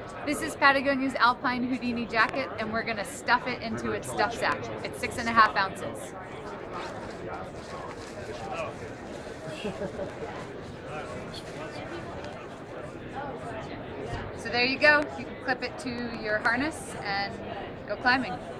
This is Patagonia's Alpine Houdini jacket, and we're going to stuff it into its stuff sack. It's 6.5 ounces. So there you go. You can clip it to your harness and go climbing.